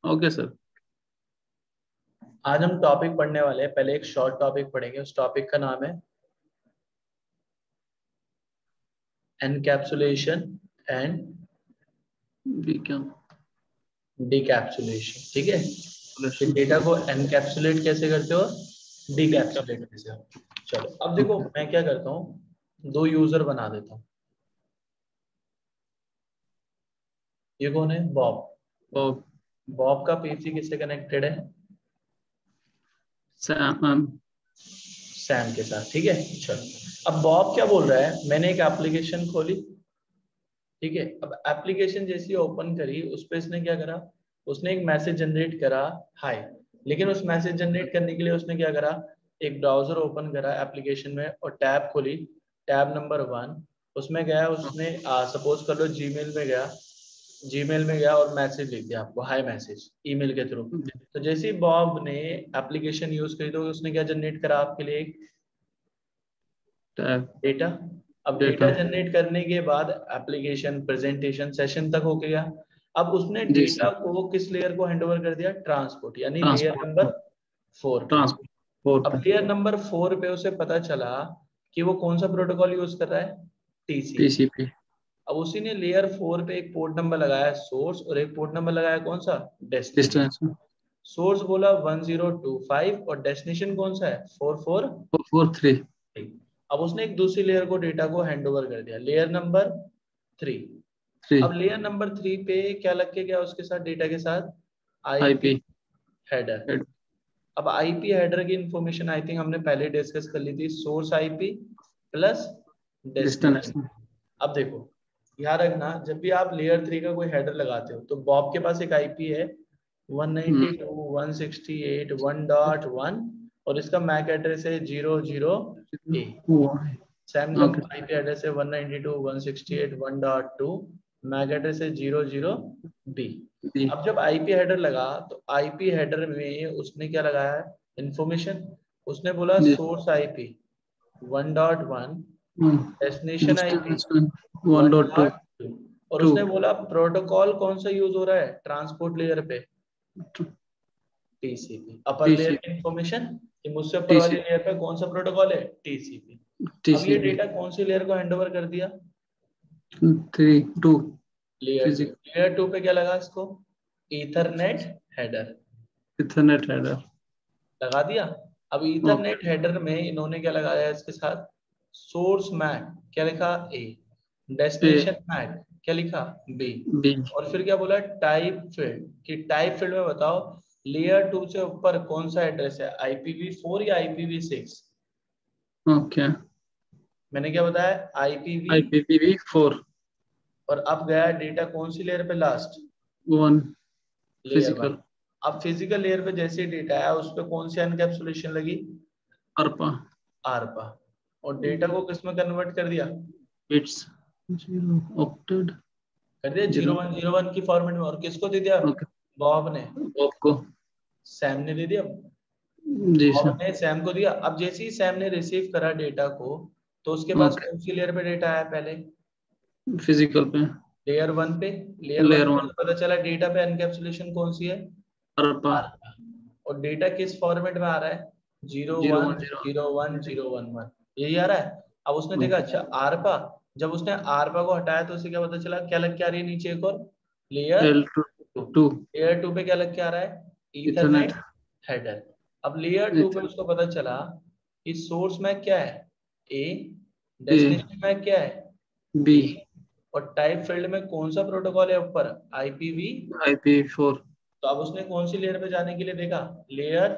Okay sir. आज हम topic पढ़ने वाले हैं। पहले एक शॉर्ट टॉपिक पढ़ेंगे। उस टॉपिक का नाम है एनकैप्सुलेशन एंड विज्ञान। डिकैप्सुलेशन। ठीक है, कि डेटा को एनकैप्सुलेट कैसे करते हो, डिकैप्सुलेट कैसे हो। चलो अब देखो, ओके। मैं क्या करता हूँ, दो यूजर बना देता हूँ। ये कौन है? बॉब। बॉब। बॉब का पीसी किससे कनेक्टेड है? सैम। सैम के साथ। ठीक है, चलो अब बॉब क्या बोल रहा है, मैंने एक एप्लीकेशन खोली। ठीक है, अब एप्लीकेशन जैसी ओपन करी, उस पर इसने क्या करा, उसने एक मैसेज जनरेट करा, हाय। लेकिन उस मैसेज जनरेट करने के लिए उसने क्या करा, एक ब्राउजर ओपन करा एप्लीकेशन में और टैब खोली, टैब नंबर 1। उसमें गया, उसने सपोज कर लो जीमेल में गया, जीमेल में गया और मैसेज लिख दिया आपको, हाय मैसेज, ईमेल के थ्रू। तो जैसे ही बॉब ने एप्लीकेशन यूज करी तो उसने क्या जनरेट करा आपके लिए, एक टैग। डेटा। अब डेटा। डेटा जनरेट करने के बाद एप्लीकेशन प्रेजेंटेशन सेशन तक हो गया। अब उसने जी डेटा सर। को किस लेयर को हैंडओवर कर दिया, ट्रांसपोर्ट, यानी लेयर ट्रांसपोर्ट नंबर को। 4 पे। ट्रांसपोर्ट 4 अब पे। लेयर नंबर 4 पे उसे पता चला कि वो कौन सा प्रोटोकॉल यूज कर रहा है, टीसीपी। टीसीपी। अब उसी ने लेयर 4 पे एक पोर्ट नंबर लगाया सोर्स, और एक पोर्ट नंबर लगाया कौन सा, डेस्टिनेशन। डिस्टेंस 4 सोर्स बोला 1025 और डेस्टिनेशन कौन सा है, 44। 4 3। अब उसने एक दूसरी लेयर को डेटा को हैंडओवर कर दिया, लेयर नंबर 3। 3 अब लेयर नंबर 3 पे क्या लग के गया उसके साथ, डेटा के साथ, आईपी आईपी हेडर। हेड। अब आईपी हेडर की इंफॉर्मेशन आई थिंक हमने पहले डिस्कस कर ली थी, source IP plus destination. Distance. अब देखो, याद रखना, जब भी आप लेयर 3 का कोई हेडर लगाते हो तो बॉब के पास एक आईपी है 192.168.1.1 और इसका मैक एड्रेस है 00A। सैम का ओके। आईपी एड्रेस है 192.168.1.2, मैक एड्रेस है 00B। जी। अब जब आईपी हेडर लगा तो आईपी हेडर में उसने क्या लगाया, इंफॉर्मेशन। उसने बोला जी। Source IP 1.1, destination IP distance 1.2 1.2, और 2 उसने बोला प्रोटोकॉल कौन सा यूज हो रहा है ट्रांसपोर्ट लेयर पे, टीसीपी। अपर लेयर की टीसीपी। इंफॉर्मेशन कि मुझसे ऊपर वाली टीसीपी। लेयर पे कौन सा प्रोटोकॉल है, टीसीपी। अब ये टीसीपी डेटा कौन सी लेयर को हैंडओवर कर दिया, 3 2 लेयर 2। फिजिकल लेयर 2 पे क्या लगा इसको, ईथरनेट हेडर इथरनेट हेडर। लगा दिया। अब ओके। ईथरनेट हेडर में इन्होंने क्या लगाया इसके साथ, सोर्स मैक क्या लिखा, ए। ए डेस्टिनेशन मैक क्या लिखा, बी। बी। और फिर क्या बोला, टाइप फील्ड, कि टाइप फील्ड में बताओ लेयर 2 से ऊपर कौन सा एड्रेस है, IPv4 या IPv6। ओके। मैंने क्या बताया, IPv। IPv4 और अब गया डेटा कौन सी लेयर पे, लास्ट 1 लेयर 1। फिजिकल अब फिजिकल लेयर पे जैसे डेटा आया उस पर कौन सी एनकैप्सुलेशन लगी, अर्पा आरपा। और डेटा को किस में कन्वर्ट कर दिया, बिट्स 0 ऑक्टेड कर दिया 0। 0101 की फॉर्मेट में। और किसको दे दिया, ओके। बॉब ने, आपको। सैम ने दे दिया। जी बॉब सर। ने सैम को दिया। अब जैसे ही सैम ने रिसीव करा डेटा को, तो उसके पास ओके। कौन सी लेयर पे डेटा आया, पहले फिजिकल पे। लेयर 1 पे। लेयर 1 लेयर पे 1 तो पता चला डेटा पे एनकैप्सुलेशन कौन सी है, अर्पा आरपा। और डेटा किस फॉर्मेट में आ रहा है, 0 1 0 010111, यही आ रहा है। अब उसने देखा, ओके। अच्छा आरपा। जब उसने आरपा को हटाया तो उसे क्या पता चला, क्या लग के आ रही है नीचे एक और लेयर L2 2। 2 लेयर 2 पे क्या लग के आ रहा है, इथरनेट। Ethernet header. अब लेयर 2 पे उसको पता चला कि सोर्स में क्या है, ए। ए डेस्टिनेशन में क्या है, बी बी। और टाइप फील्ड में कौन सा प्रोटोकॉल है ऊपर, IPv। IP4 तो अब उसने कौन सी लेयर पे जाने के लिए देखा, लेयर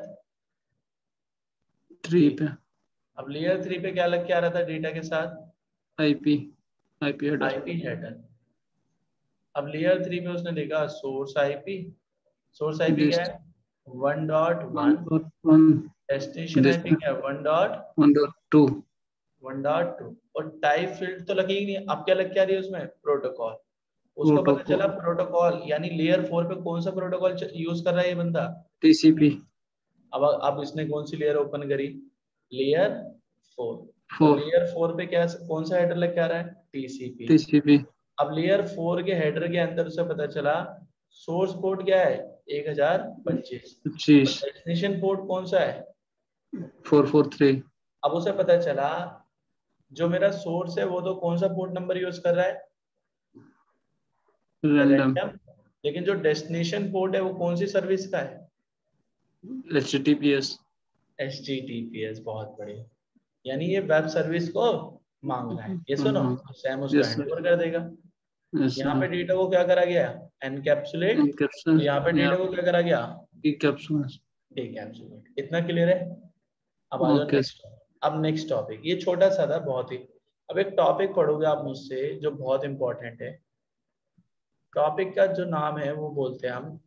3 3। पे अब लेयर 3 पे क्या लग के आ रहा था डेटा के साथ, IP IP header IP header. अब लेयर 3 पे उसने देखा सोर्स आईपी, सोर्स आईपी क्या डिस्ट है 1.1, 1.1 डेस्टिनेशन आईपी डिस्ट क्या है 1.2 1.2। और टाइप फील्ड तो लगेगी नहीं। अब क्या लग के आ रही है उसमें, प्रोटोकॉल। उसको पता चला प्रोटोकॉल प्रोटोकॉल, यानी लेयर 4 पे कौन सा प्रोटोकॉल यूज कर रहा है ये बंदा। TCP अब इसने कौन सी लेयर ओपन करी, लेयर 4। और 4 लेयर 4 पे क्या, कौन सा हेडर लग के आ रहा है, टीसीपी। TCP अब लेयर 4 के हेडर के अंदर से पता चला सोर्स पोर्ट क्या है, 1025। 25 डेस्टिनेशन पोर्ट कौन सा है? 443 अब उसे पता चला जो मेरा सोर्स है वो तो कौन सा पोर्ट नंबर यूज कर रहा है? Random random. लेकिन जो डेस्टिनेशन पोर्ट है वो कौन सी सर्विस का है? HTTPS। HTTPS। बहुत बढ़िया। यानी ये वेब सर्विस को मांग रहा है, ये सुनो, सैम उसको यस सर, हैंड ओवर कर देगा। यस यहाँ पे सर। डेटा को क्या करा गया? एनकैप्सुलेट। एनकैप्सूल तो यहाँ पे या डेटा को क्या करा गया? कैप्सूल। डीकैप्सुलेट। इतना क्लियर है? अब आ जाओ ओके। नेक्स्ट। अब नेक्स्ट टॉपिक, ये छोटा सा था बहुत ही। अब एक टॉपिक पढ़ोगे आप मुझसे जो बहुत इंपॉर्टेंट है। टॉपिक का जो नाम है वो बोलते हैं हम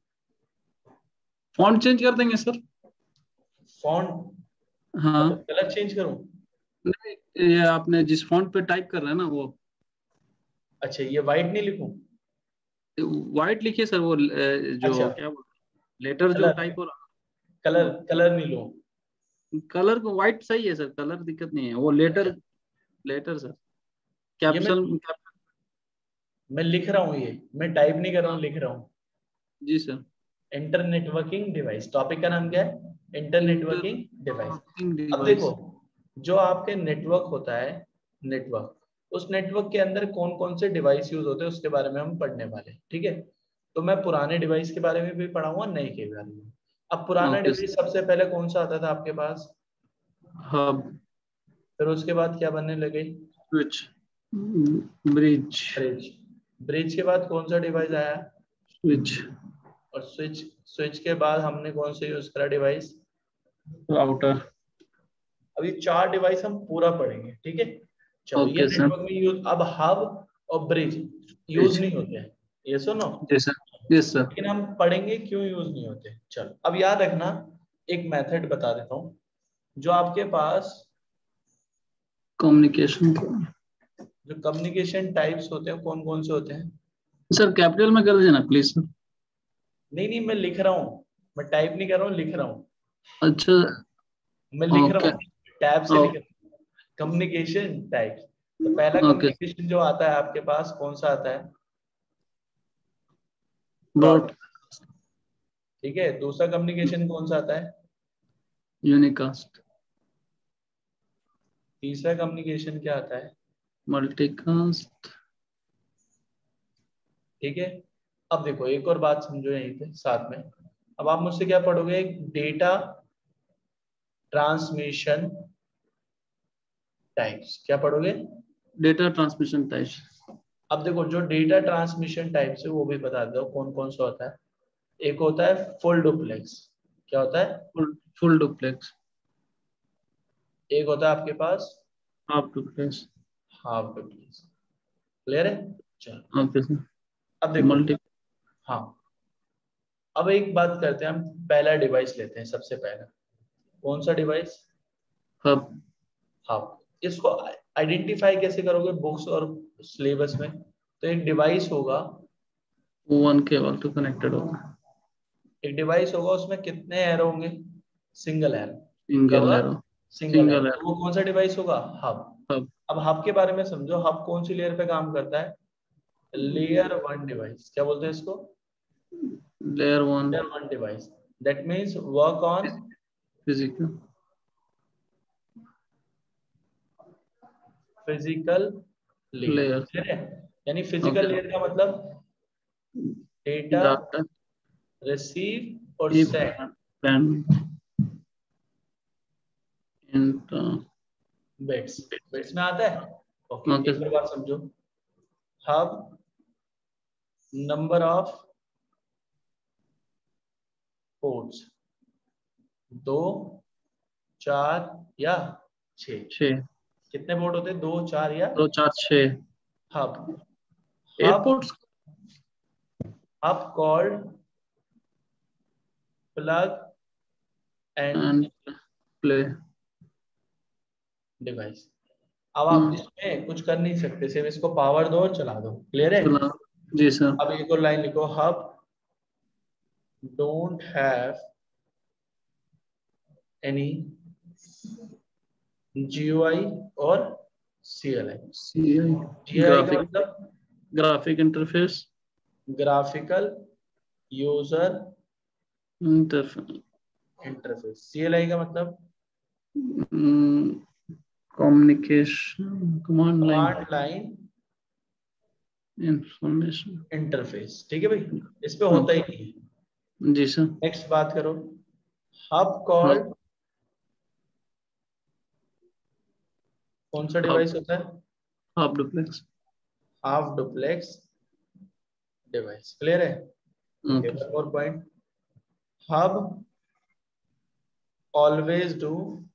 फॉन्ट चेंज कर देंगे सर। फॉन्ट। हाँ, मतलब कलर चेंज करूं? नहीं, ये आपने जिस फॉन्ट पे टाइप कर रहे हैं ना वो अच्छा, ये वाइट नहीं लिखूं? व्हाइट लिखिए सर। वो अच्छा, जो क्या बोल लेटर जो कलर, टाइप हो रहा कलर है, कलर नहीं लूं? कलर को व्हाइट सही है सर, कलर दिक्कत नहीं है। वो अच्छा, लेटर, लेटर सर, ये मैं कैप्सल। मैं लिख रहा हूँ, ये मैं टाइप नहीं कर रहा हूँ, लिख रहा हूँ। जी sir. Inter networking device, topic का नाम क्या है? Inter networking device. इंटरलॉकिंग अब देखो, डिवाइस। जो आपके नेटवर्क होता है, नेटवर्क, उस नेटवर्क के अंदर कौन कौन से डिवाइस यूज होते हैं उसके बारे में हम पढ़ने वाले हैं, ठीक है? तो मैं पुराने डिवाइस के बारे में भी पढ़ाऊंगा, नए के बारे में। अब पुराना ओके डिवाइस सबसे पहले कौन सा आता था आपके पास? हब, फिर उसके बाद क्या बनने लगे? Switch, bridge, bridge. ब्रिज के बाद कौन सा डिवाइस आया? स्विच, और स्विच। स्विच के बाद हमने कौन सा यूज करा डिवाइस? राउटर। अभी 4 डिवाइस हम पूरा पढ़ेंगे, ठीक है? चलो, ये ओके सर। नेटवर्क में यूज। अब हब और ब्रिज यूज ब्रिज। नहीं होते हैं, ये सुनो। जी सर, यस सर। लेकिन हम पढ़ेंगे क्यों यूज नहीं होते। चलो, अब याद रखना, एक मेथड बता देता हूँ। जो आपके पास कम्युनिकेशन। जो कम्युनिकेशन टाइप्स होते हैं कौन कौन से होते हैं? सर कैपिटल में कर देना प्लीज सर। नहीं नहीं, मैं लिख रहा हूँ, मैं टाइप नहीं कर रहा हूँ, लिख रहा हूँ। अच्छा। मैं लिख रहा ओके। हूँ, टैब से लिख रहा हूँ। Communication types. तो पहला ओके। कम्युनिकेशन जो आता है आपके पास कौन सा आता है? Broad, broad. ठीक है, दूसरा कम्युनिकेशन कौन सा आता है? यूनिकास्ट, तीसरा कम्युनिकेशन क्या आता है? मल्टीकास्ट। ठीक है। अब देखो, एक और बात समझो यहीं पे साथ में। अब आप मुझसे क्या पढ़ोगे? Data transmission types. क्या पढ़ोगे? Data transmission types. अब देखो, जो डेटा ट्रांसमिशन टाइप्स है वो भी बता दो कौन कौन सा होता है। एक होता है फुल डुप्लेक्स। क्या होता है? Full duplex. एक होता है आपके पास half duplex. Half duplex. Clear है? चलो, ओके सर। अब देखो। मल्टी। हाँ, अब एक बात करते हैं, हम पहला डिवाइस लेते हैं सबसे पहला। कौन सा डिवाइस? हब। हाँ। इसको आइडेंटिफाई कैसे करोगे बुक्स और सिलेबस में? तो एक डिवाइस होगा, वन केबल तो कनेक्टेड होगा। एक डिवाइस होगा, उसमें कितने एरो होंगे? Single arrow. क्या सिंगल होगा? एरो। Single arrow. सिंगल तो एरो। वो कौन सा डिवाइस होगा? हब। हब। अब हब के बारे में समझो, हब कौन सी लेयर पे काम करता है? Layer one device. क्या बोलते हैं इसको? Layer one. Layer one device. That means work on physical physical layer. Layer. ठीक है? यानी फिजिकल ओके। लेयर का मतलब डेटा डाटा रिसीव और if send. And inter. Bits. Bits में आता है। ओके, ओके एक सर। और बात समझो। हब नंबर ऑफ पोर्ट्स, 2, 4 या 6? 6। कितने पोर्ट होते हैं? 2, 4 या? 2 4 6। Hub. Hub airports hub called plug and and play. Device. अब आप इसमें कुछ कर नहीं सकते, सिर्फ इसको पावर दो और चला दो। क्लियर है? चला। जी सर। अब एक और लाइन लिखो। Hub don't have any GUI और CLI। CI GUI का ग्राफिक, मतलब graphic interface. Graphical user interface. CLI का मतलब communication command command line information. Interface. ठीक है भाई, इस पे होता ही नहीं है। जी सर। नेक्स्ट बात करो, हब हब कॉल्ड कौन सा हब डिवाइस होता है? Hub duplex. Half duplex device. Clear है? Okay, okay. One more point, hub always do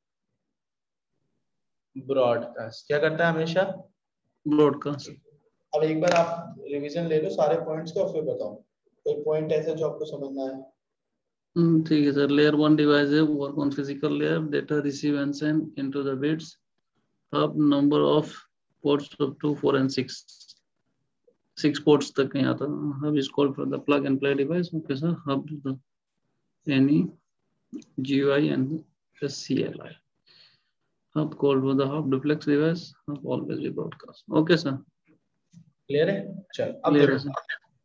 broadcast. क्या करता है हमेशा? ब्रॉडकास्ट। अब एक बार आप रिवीजन ले लो सारे पॉइंट्स का, फिर बताओ कोई पॉइंट ऐसा जो आपको समझना है। ठीक है सर। लेयर वन डिवाइस है, work on physical layer, data receive and send into the bits, hub number of ports of 2 4 and 6 ports तक नहीं आता। hub is called for the plug and play device. Okay sir, hub the any GUI and the CLI, hub called for the hub duplex device, hub always be broadcast. Okay sir, clear है? चल अब clear है देखो, sir।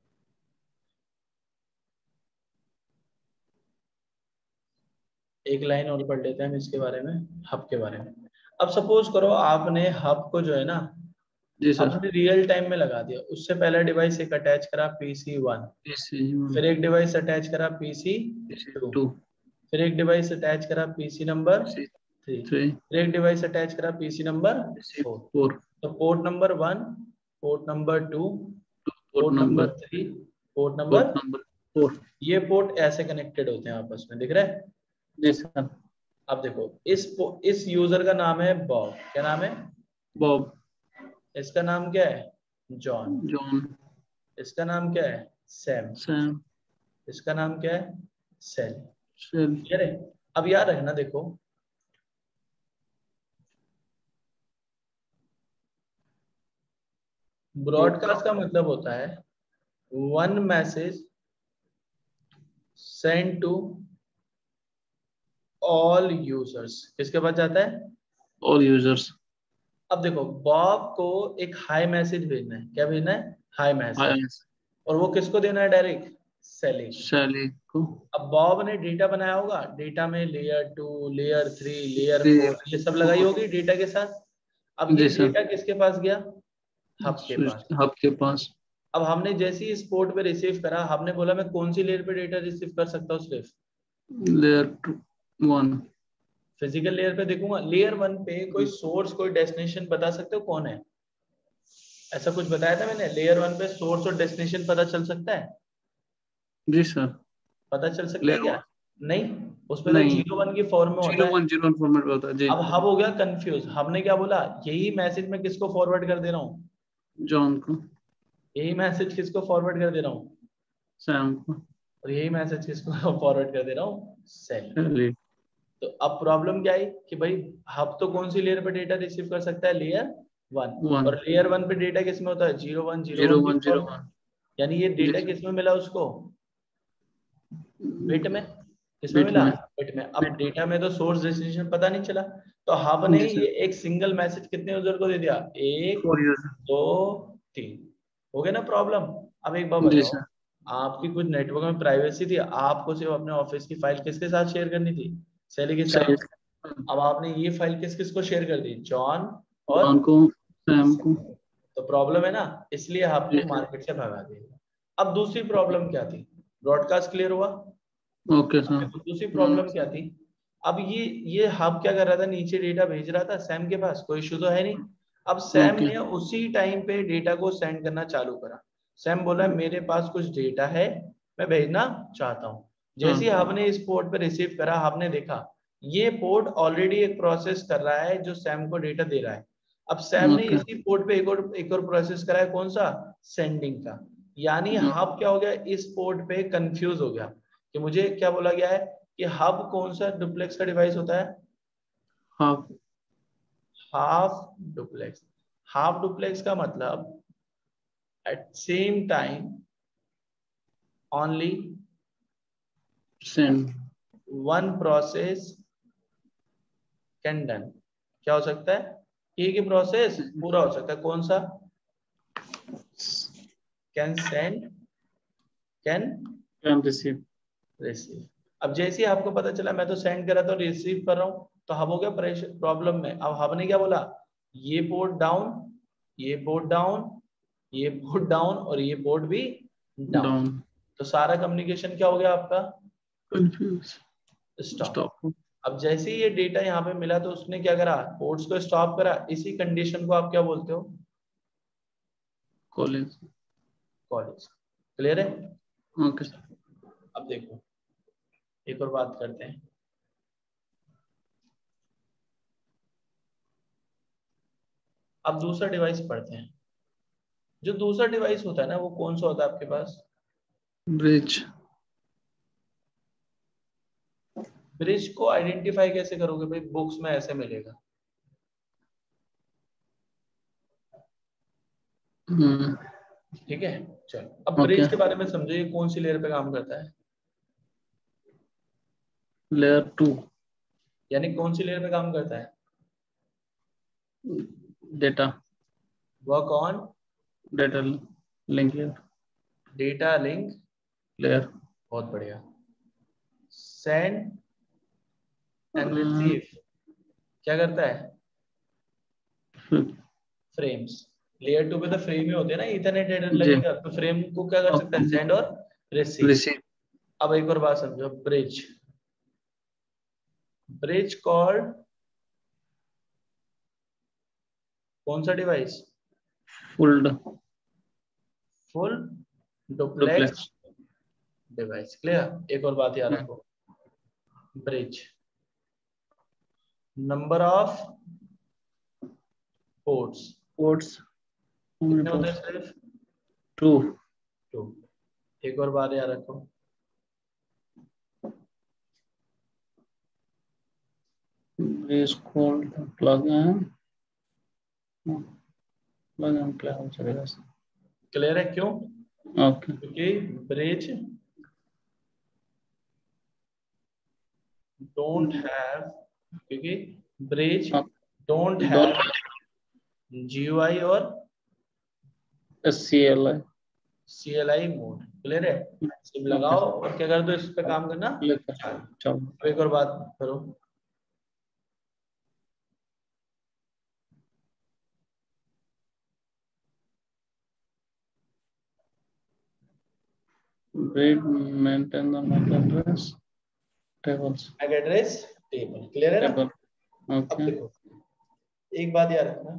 एक line और पढ़ लेते हैं हम इसके बारे में, हब के बारे में। अब सपोज करो आपने हब को जो है ना, जी सर। आपने रियल टाइम में लगा दिया। उससे पहला डिवाइस एक अटैच करा PC1, PC1, फिर एक डिवाइस अटैच करा PC2, PC2, फिर एक डिवाइस अटैच करा PC नंबर 3, PC3, फिर एक डिवाइस अटैच करा PC नंबर 4। PC4, तो port number 1, port number 2, port port number, number 3, port port number, number 4। ये पोर्ट ऐसे कनेक्टेड होते हैं आपस में, दिख रहा है? जी सर। अब देखो, इस यूजर का नाम है बॉब। क्या नाम है? बॉब। इसका नाम क्या है? जॉन। जॉन। इसका नाम क्या है? सैम। सैम। इसका नाम क्या है? सेल। सेल। क्लियर है? अब याद रखना, देखो ब्रॉडकास्ट का मतलब होता है one message send to all users. किसके पास जाता है? All users. अब देखो, बॉब को एक हाई मैसेज भेजना है। क्या भेजना है? Hi message. और वो किसको देना है? Direct selling. शैली को। अब बॉब ने डेटा बनाया होगा, डेटा में लेयर 2, लेयर 3, लेयर 4 ये सब लगाई 4। होगी डेटा के साथ। अब ये जी सर। डेटा किसके पास गया? हब के स्विच पास। हब के पास। अब हमने जैसे ही इस पोर्ट पे रिसीव करा, हमने बोला मैं कौन सी लेयर पे डेटा रिसीव कर सकता हूँ? सिर्फ लेयर 1। फिजिकल लेयर पे देखूंगा। लेयर 1 पे कोई सोर्स, कोई डेस्टिनेशन बता सकते हो कौन है? ऐसा कुछ बताया था मैंने? लेयर 1 पे सोर्स और डेस्टिनेशन पता चल सकता है? जी सर। पता चल सकता है लेयर क्या? 1 नहीं, उसमें तो नहीं, 0 1 की फॉर्म में होता है। 0 1 0 फॉर्मेट में होता है जी। अब हब हो गया कंफ्यूज। हमने क्या बोला? यही मैसेज मैं किसको फॉरवर्ड कर दे रहा हूँ? जॉन को। यही मैसेज किसको फॉरवर्ड कर दे रहा हूँ? सैम को। और यही मैसेज किसको फॉरवर्ड कर दे रहा हूँ? सेल। शैली। तो अब प्रॉब्लम क्या आई कि भाई हब तो कौन सी लेयर पे डेटा रिसीव कर सकता है? लेयर 1। 1 और लेयर 1 पे डेटा किसमें होता है? 0 1 0 0 1 की 1 0 फॉर्म। 1। यानी ये जी डेटा सर। किसमें मिला उसको? बिट में। किसमें बिट मिला? में। बिट में। अब बिट। डेटा में तो सोर्स डेस्टिनेशन पता नहीं चला, तो हब ने जी ये सर। एक सिंगल मैसेज कितने यूजर को दे दिया? 1 4 यूजर। 2 3। हो गया ना प्रॉब्लम? अब एक बार जी बताओ, सर। आपकी कुछ नेटवर्क में प्राइवेसी थी, आपको सिर्फ अपने ऑफिस की फाइल किसके साथ शेयर करनी थी? सैली के सही। साथ। अब आपने ये फाइल किस किस को शेयर कर दी? जॉन और जॉन को। सैम को। तो प्रॉब्लम है ना, इसलिए जी आपको सर। मार्केट से भगा दिया। अब दूसरी प्रॉब्लम क्या थी? ब्रॉडकास्ट क्लियर हुआ? ओके अब सर। देखो दूसरी प्रॉब्लम क्या थी। अब ये हब क्या कर रहा था? नीचे डेटा भेज रहा था सैम के पास, कोई इशू तो है नहीं। अब सैम ओके। ने उसी टाइम पे डेटा को सेंड करना चालू करा। सैम बोला मेरे पास कुछ डेटा है, मैं भेजना चाहता हूँ। जैसे ही हब ने इस पोर्ट पे रिसीव करा, हब ने देखा ये पोर्ट ऑलरेडी एक प्रोसेस कर रहा है जो सैम को डेटा दे रहा है। अब सैम ने ओके। इसी पोर्ट पे एक और प्रोसेस करा है, कौन सा? सेंडिंग का। यानी हब क्या हो गया? इस पोर्ट पे कंफ्यूज हो गया कि मुझे क्या बोला गया है कि हब कौन सा डुप्लेक्स का डिवाइस होता है? Half. Half duplex. Half duplex का मतलब at same time only send. One process can done. क्या हो सकता है? एक ही प्रोसेस पूरा हो सकता है। कौन सा? Can send, can can receive. Receive. अब जैसे ही आपको पता चला मैं तो सेंड कर रहा था और रिसीव कर रहा हूँ, तो हब हो गया प्रॉब्लम में। अब हब ने क्या बोला, ये पोर्ट डाउन, ये पोर्ट डाउन, ये पोर्ट डाउन और ये पोर्ट भी डाउन। डाउन, तो सारा कम्युनिकेशन क्या हो गया आपका, कंफ्यूज, स्टॉप। स्टॉप, अब जैसे ही ये डेटा यहाँ पे मिला तो उसने क्या करा, पोर्ट्स को स्टॉप करा। इसी कंडीशन को आप क्या बोलते हो, कॉलेज। कॉलेज। क्लियर है? ओके। अब देखो एक और बात करते हैं। अब दूसरा डिवाइस पढ़ते हैं। जो दूसरा डिवाइस होता है ना, वो कौन सा होता है आपके पास, ब्रिज। ब्रिज को आइडेंटिफाई कैसे करोगे भाई, बुक्स में ऐसे मिलेगा। ठीक है, चलो अब ओके। ब्रिज के बारे में समझो, ये कौन सी लेयर पे काम करता है, लेयर 2, यानी कौन सी लेयर पे काम करता है, data, work on data link layer, data link layer, बहुत बढ़िया। सेंड एंड रिसीव क्या करता है, फ्रेम्स। लेयर 2 पे तो फ्रेम ही होते हैं ना, इथरनेट हेडर जी, लगेगा तो फ्रेम को क्या कर सकता है, सेंड और रिसीव। रिसीव, अब एक और बात समझो, ब्रिज, ब्रिज कॉल्ड कौन सा device, full, full duplex duplex. Device. Clear? एक और बात याद रखो, bridge number of ports ports, कितने होते हैं, पोर्ट्स सिर्फ 2, 2। एक और बात याद रखो, is called plug and चलेगा। क्लियर है? क्यों? ओके। क्योंकि ब्रिज डोंट हैव, क्योंकि bridge don't have dot GUI और SCLI। CLI mode. क्लियर है? सिम ओके, लगाओ और क्या कर दो, इस पे काम करना। चलो। अब एक और बात करो, Read, maintain the MAC address tables, MAC address table. Clear है ना? table। अब ओके। देखो एक बात याद रखना,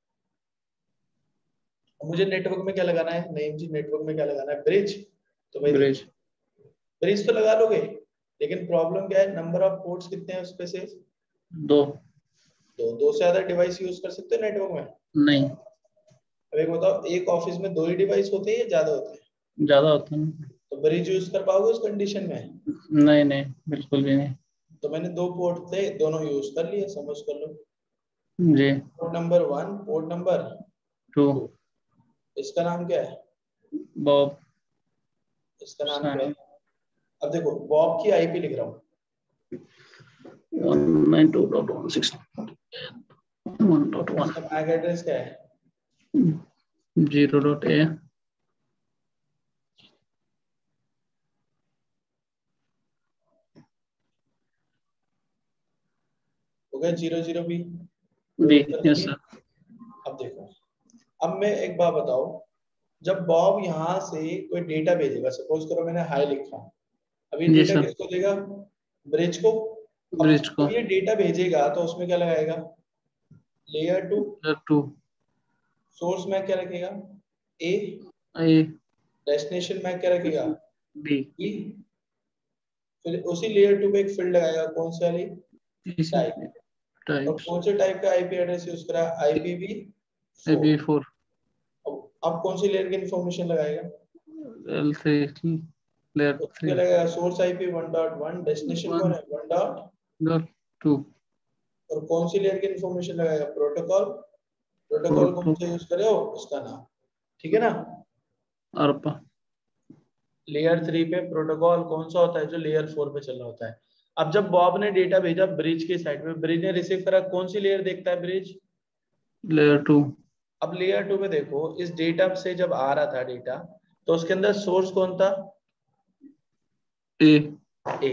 मुझे नेटवर्क में क्या लगाना है, नहीं जी नेटवर्क में क्या लगाना है, ब्रिज। तो भाई देखो ब्रिज ब्रिज तो लगा लोगे, लेकिन प्रॉब्लम क्या है, नंबर ऑफ पोर्ट्स कितने हैं उसपे से, 2, दो से ज्यादा डिवाइस यूज कर सकते हो नेटवर्क में। नहीं, अब एक बताओ, एक ऑफिस में 2 ही डिवाइस होते हैं या ज्यादा होते हैं, ज्यादा होता है। तो ब्रिज यूज कर पाओगे उस कंडीशन में। नहीं नहीं, बिल्कुल भी नहीं। तो मैंने 2 पोर्ट थे, दोनों यूज कर लिए, समझ कर लो। जी। Port number 1, port number 2, 2। इसका नाम क्या है, बॉब, इसका नाम क्या है। साइन, अब देखो बॉब की आईपी लिख रहा हूँ, 192.168.1.1, इसका मैक एड्रेस क्या है, 0.A, हो गया 00B। B। Yes sir. अब देखो, अब मैं एक बात बताओ, जब बॉब यहाँ से कोई डेटा भेजेगा, सपोज करो मैंने हाई लिखा, अब ये जी डेटा सर। किसको देगा, ब्रिज को। अब ब्रिज को। जब ये डेटा भेजेगा तो उसमें क्या लगाएगा, लेयर 2। लेयर 2, सोर्स में क्या रखेगा, ए। A, डेस्टिनेशन में क्या रखेगा, B, बी। फिर उसी लेयर 2 पे एक फील्ड लगाएगा, कौन सी वाली, टाइप। TCP और टाइप्स, कौन से टाइप का आईपी एड्रेस यूज करा, IPv4। AB4, अब कौन सी लेयर की इंफॉर्मेशन लगाएगा, L3, लेयर तो क्या 3, लगेगा, सोर्स आईपी 1.1, डेस्टिनेशन कौन है 1. 1.2, और कौन सी लेयर की इंफॉर्मेशन लगाएगा, प्रोटोकॉल। प्रोटोकॉल कौन 4.2, सा यूज करे हो, उसका नाम। ठीक है ना? ARPA। लेयर 3 पे प्रोटोकॉल कौन सा होता है, जो लेयर 4 पे चल रहा होता है। अब जब बॉब ने डेटा भेजा ब्रिज के साइड में, ब्रिज ने रिसीव करा, कौन सी लेयर देखता है ब्रिज, लेयर 2, अब लेयर 2 में देखो, इस डेटा से जब आ रहा था डेटा, तो उसके अंदर सोर्स कौन था, A, ए।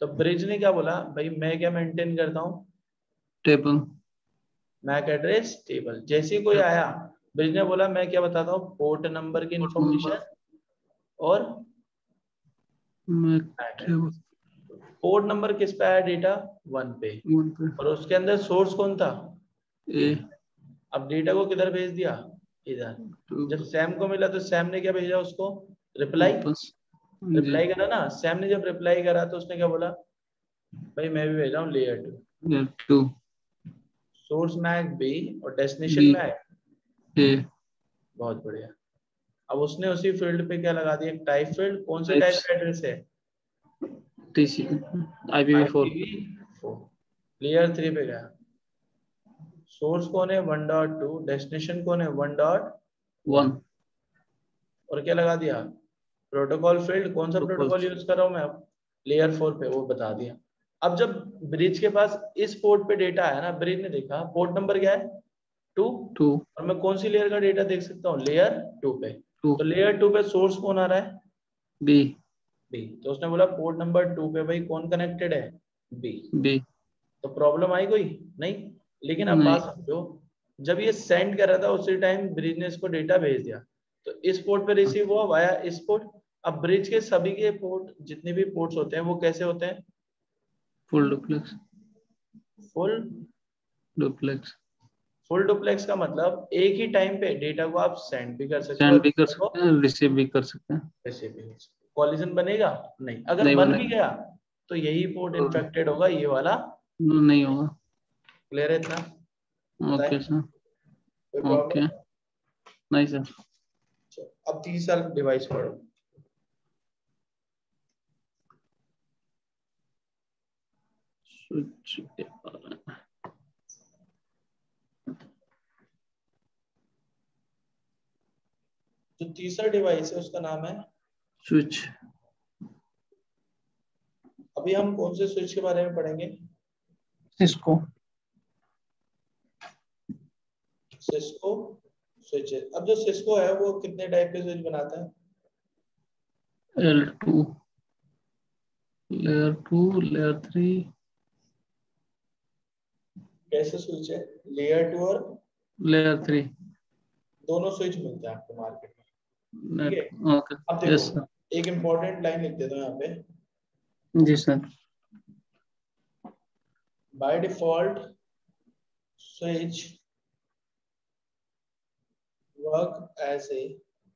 तो ब्रिज ने क्या बोला भाई, मैं क्या मेंटेन करता हूँ, टेबल। Mac address table. जैसे ही कोई आया, ब्रिज ने बोला मैं क्या बताता हूँ, पोर्ट नंबर की पोर्ट नंबर। इंफॉर्मेशन और MAC MAC table. Address. Port number किस पे आया, डेटा 1 पे, 1 पे। और उसके अंदर सोर्स कौन था, ए। ए। अब डेटा को किधर भेज दिया, इधर। 2 जब पे। सैम को मिला तो सैम ने क्या भेजा उसको, रिप्लाई। वापस। जी। रिप्लाई करा ना, सैम ने जब रिप्लाई करा तो उसने क्या बोला, भाई मैं भी भेज रहा हूँ layer 2। Layer 2। Source MAC B और डेस्टिनेशन बी। मैक। ए। बहुत बढ़िया। अब उसने उसी फील्ड पे क्या लगा दिया, टाइप फील्ड। कौन सी टाइप टाइप्स। का एड्रेस है, टीसी। IPv4। IPv4। लेयर 3 पे गया। सोर्स कौन है 1.2, डेस्टिनेशन कौन है 1.1, 1। और क्या लगा दिया, प्रोटोकॉल फील्ड। कौन सा प्रोटोकॉल प्रोटोकॉल्स। यूज कर रहा हूं मैं अब, लेयर 4 पे, वो बता दिया। अब जब ब्रिज के पास इस पोर्ट पे डेटा आया ना, ब्रिज ने देखा पोर्ट नंबर क्या है 2, 2। और मैं कौन सी लेयर का डेटा देख सकता हूँ, लेयर 2 पे। 2। तो लेयर 2 पे सोर्स कौन आ रहा है, बी। बी। तो उसने बोला पोर्ट नंबर 2 पे भाई कौन कनेक्टेड है, बी। बी। तो प्रॉब्लम आई कोई नहीं। लेकिन अब नहीं। बात समझो, जब ये सेंड कर रहा था उसी टाइम ब्रिज ने इसको डेटा भेज दिया, तो इस पोर्ट पे रिसीव हुआ वाया इस पोर्ट। अब ब्रिज के सभी के पोर्ट, जितने भी पोर्ट्स होते हैं वो कैसे होते हैं, full duplex. Full. Duplex. Full duplex का मतलब एक ही टाइम पे डेटा को आप सेंड भी कर सकते हो सेंड और भी कर डेटा को सकते हैं, रिसीव भी कर सकते हैं। रिसीव भी कर सकते हो। कॉलिजन बनेगा नहीं, अगर नहीं बन भी बनेगा गया तो यही पोर्ट तो इन्फेक्टेड होगा, ये वाला। नहीं होगा। क्लियर है इतना, बताए ओके सर। कोई ओके। प्रॉब्लम। नहीं सर। अब तीसरा डिवाइस पढ़ो। स्विच। जो तीसरा डिवाइस है उसका नाम है, स्विच। अभी हम कौन से स्विच के बारे में पढ़ेंगे, सिस्को। Cisco switch. अब जो सिस्को है वो कितने टाइप के स्विच बनाता है, L2। लेयर 2। लेयर 3। कैसे स्विच है, लेयर 2 और लेयर 3। दोनों स्विच मिलते हैं आपको मार्केट में, ठीक नेट। है। ओके। अब देखो, यस सर। एक इंपॉर्टेंट लाइन लिख देता हूँ यहाँ पे, जी sir. By default switch work as a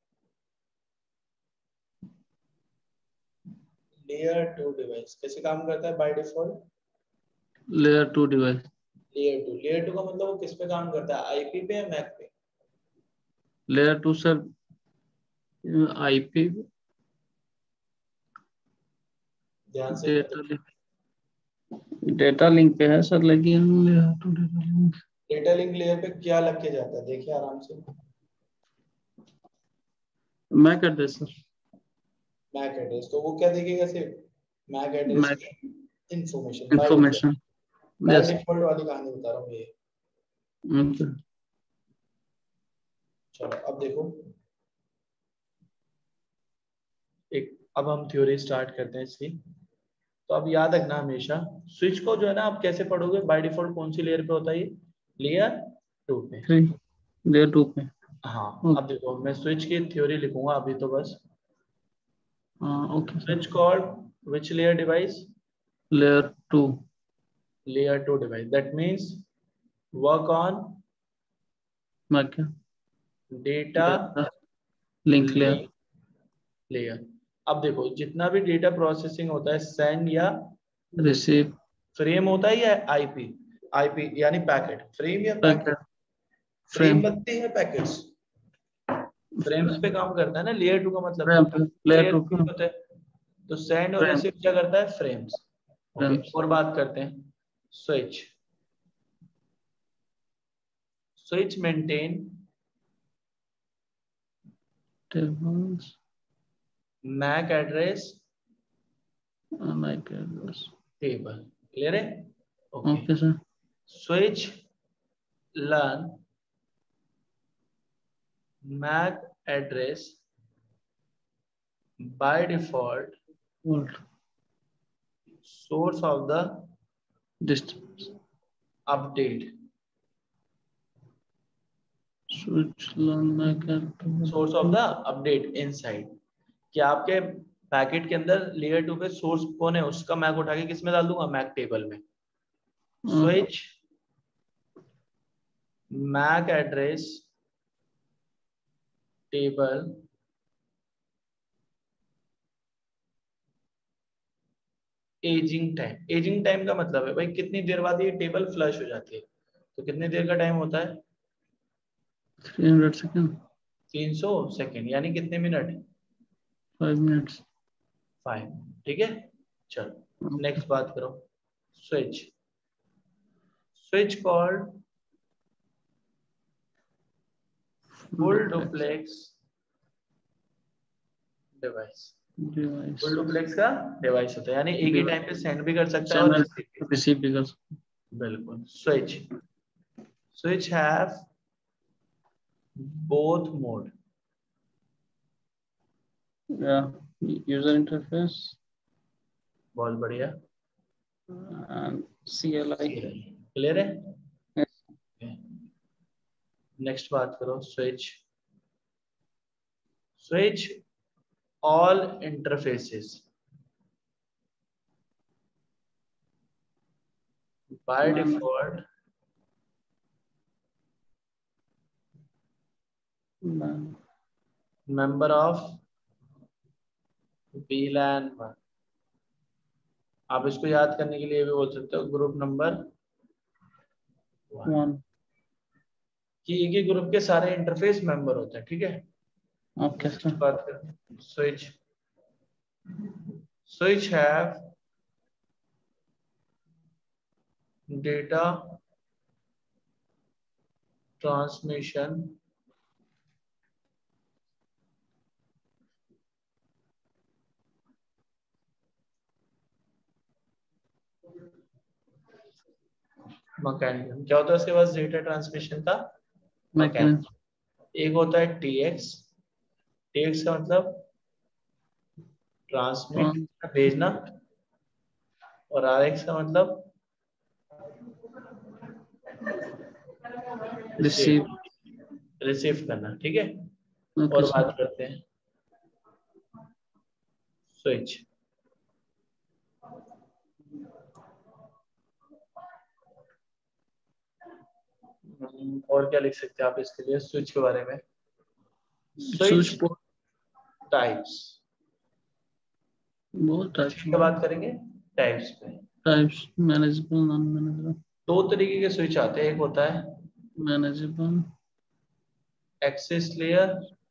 layer 2 device. कैसे काम करता है by default, layer 2 device. Layer 2 का मतलब वो किस पे काम करता है, आईपी पे या मैक पे, लेयर 2 सर IP। ध्यान से डेटा लिंक। डेटा लिंक पे है सर, लेकिन layer 2 data link. Data link layer पे क्या लग के जाता है, देखिए आराम से, MAC address sir. MAC address. तो वो क्या देखेगा, सिर्फ मैक एड्रेस मैक की information by default. Information. By yes. Default वाली कहानी बता रहा हूँ ये। ओके। चलो अब देखो, एक अब हम थ्योरी स्टार्ट करते हैं इसकी। तो अब याद रखना हमेशा, स्विच को जो है ना आप कैसे पढ़ोगे, बाय डिफॉल्ट कौन सी लेयर पे होता है, ये लेयर 2 पे। 3। लेयर 2 पे। हाँ। अब ओके। देखो मैं स्विच की थ्योरी लिखूंगा अभी तो बस, हाँ okay sir. Switch called which layer device, layer 2। Layer 2 device, that means work on MAC क्या। Data data link layer. Link layer. अब देखो जितना भी डेटा प्रोसेसिंग होता है, सेंड या रिसीव, रिसीव। फ्रेम होता है या आईपी, आईपी यानी पैकेट, फ्रेम या पैकेट, पैकेट। Frame frame. बनते हैं पैकेट्स, फ्रेम्स पे काम करता है ना, लेयर 2 का मतलब फ्रेम पे। लेयर लेयर 2 3 पे। होता है। तो सेंड और फ्रेम। रिसीव क्या करता है, फ्रेम्स। Okay, frames. और बात करते हैं switch. Switch maintain tables. MAC address MAC address. Table. Clear है, okay. Okay sir. Switch learn MAC address by default, वोल्ट। source of the distance update, switch learn source of the update inside, कि आपके packet के अंदर layer 2 पे source कौन है उसका मैक उठा के किस में डाल दूंगा, मैक टेबल में। Switch MAC address table ageing time का मतलब है भाई कितनी देर बाद ये टेबल फ्लश हो जाती है, तो कितनी देर का टाइम होता है, 300 सेकंड 300 सेकंड, यानी कितने मिनट, 5 मिनट्स 5। ठीक है, चलो नेक्स्ट बात करो। Switch switch called full duplex device, full duplex का डिवाइस होता है, यानी एक ही टाइम पे सेंड भी कर सकता है और रिसीव भी कर सकता है। बिल्कुल। Switch have both mode, user interface बहुत बढ़िया, and CLI क्लियर है। नेक्स्ट बात करो। Switch all interfaces by default member of VLAN 1। आप इसको याद करने के लिए भी बोल सकते हो ग्रुप नंबर 1, कि एक ही ग्रुप के सारे इंटरफेस मेंबर होते हैं। ठीक है, ओके सर। बात करते हैं। Switch have data transmission mechanism. क्या होता है उसके पास डेटा ट्रांसमिशन का मैकेनिज्म? एक होता है TX, TX का मतलब ट्रांसमिट भेजना, और RX का मतलब रिसीव करना। ठीक है, और बात करते हैं स्विच। और क्या लिख सकते हैं आप इसके लिए स्विच के बारे में? स्विच टाइप्स, बहुत टाइप्स की बात करेंगे टाइप्स पे। Types manageable, non manageable. दो तरीके के स्विच आते हैं, एक होता है manageable, access layer.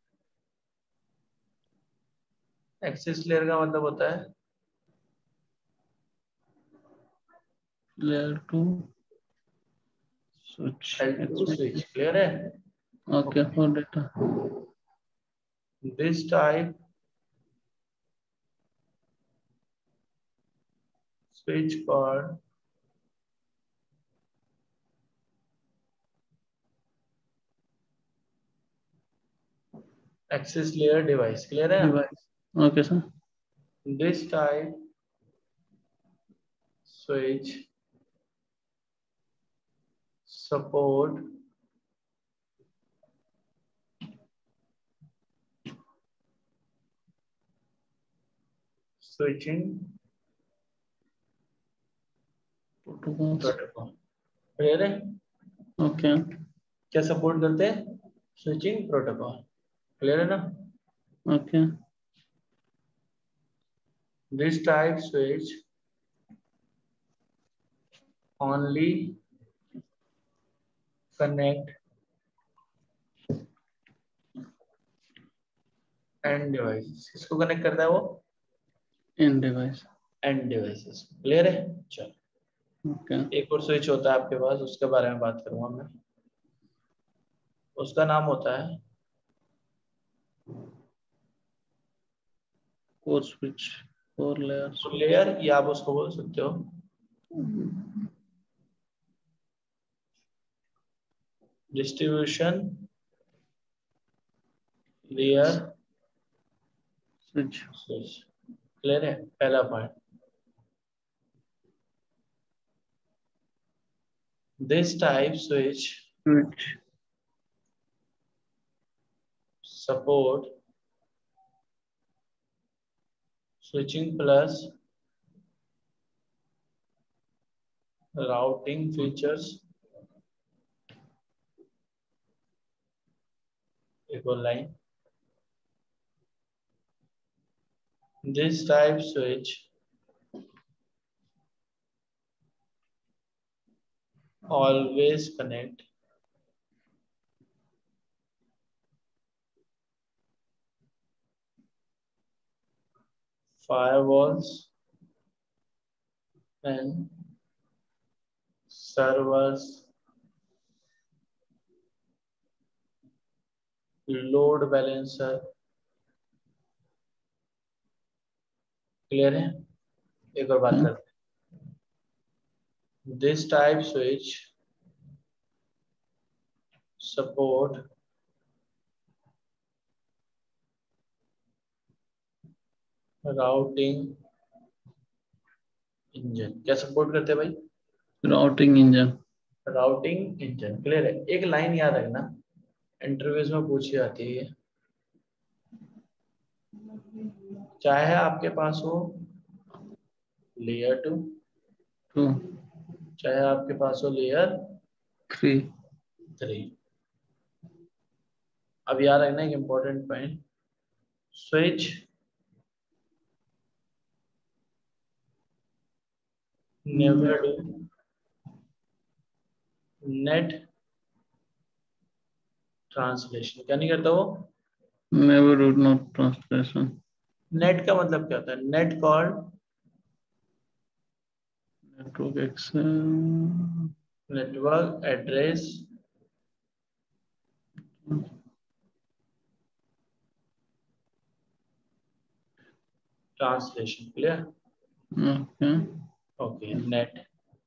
Access layer का मतलब होता है layer 2 switch, L2 switch. Clear है? Okay for data. This type switch called access layer device। Clear है? Device, okay sir. This type switch support switching protocol। Clear है? Okay, क्या support करते हैं? Switching protocol. क्लियर है ना? Okay. This type switch only connect end devices। किसको connect करता है वो? इन डिवाइस, end devices। क्लियर है? चलो ओके। एक और स्विच होता है आपके पास, उसके बारे में बात करूंगा मैं। उसका नाम होता है कोर स्विच, कोर लेयर, या आप उसको बोल सकते हो distribution layer switch. Switch. Clear है? पहला part. This type switch support switching plus routing features equal line. This type switch always connect firewalls and servers, load balancer. Clear है? एक और बात करते हैं. This type switch support routing engine. क्या support करते हैं भाई? Routing engine. Routing engine. Clear है? एक लाइन याद रखना, इंटरव्यूज में पूछी जाती है. चाहे आपके पास हो लेयर 2, चाहे आपके पास हो लेयर 3. अब याद रखना एक important point, switch never do NAT translation. क्या नहीं करता वो? Never do not translation. NAT का मतलब क्या होता है? NAT called network access, network address translation. Clear? Okay. Okay. NAT